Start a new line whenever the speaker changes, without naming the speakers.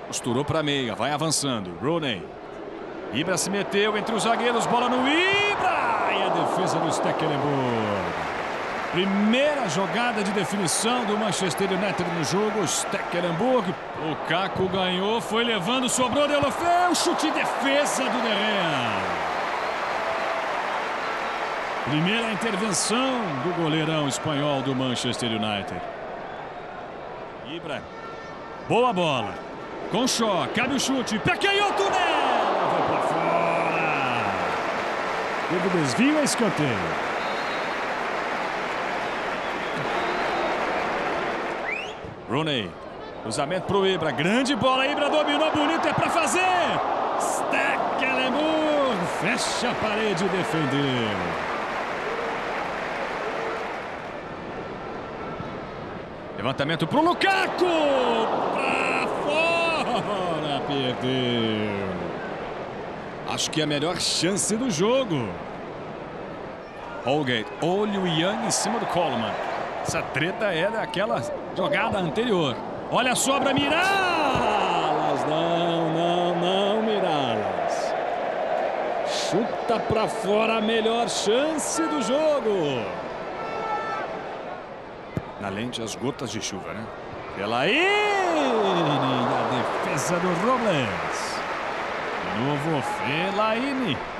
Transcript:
Costurou para meia, vai avançando. Rooney. Ibra se meteu entre os zagueiros, bola no Ibra! E a defesa do Stekelenburg. Primeira jogada de definição do Manchester United no jogo. Stekelenburg. O Caco ganhou, foi levando, sobrou, Deulofeu. Chute e defesa do Derrea. Primeira intervenção do goleirão espanhol do Manchester United. Ibra. Boa bola. Com Shaw, cabe o chute. Pequenhoto nela. Vai pra fora. Teve desvio, é escanteio. Rooney. Cruzamento pro Ibra. Grande bola. Ibra dominou bonito. É pra fazer. Stekelenburg. Fecha a parede e defendeu. Levantamento pro Lukaku. Pra fora. Perdeu. Acho que é a melhor chance do jogo. Holgate. Olha o Young em cima do Coleman. Essa treta é daquela jogada anterior. Olha a sobra, Miralas. Não, Miralas. Chuta pra fora, a melhor chance do jogo. Na lente, as gotas de chuva, né? Fellaini, a defesa do Robles. De novo, Fellaini.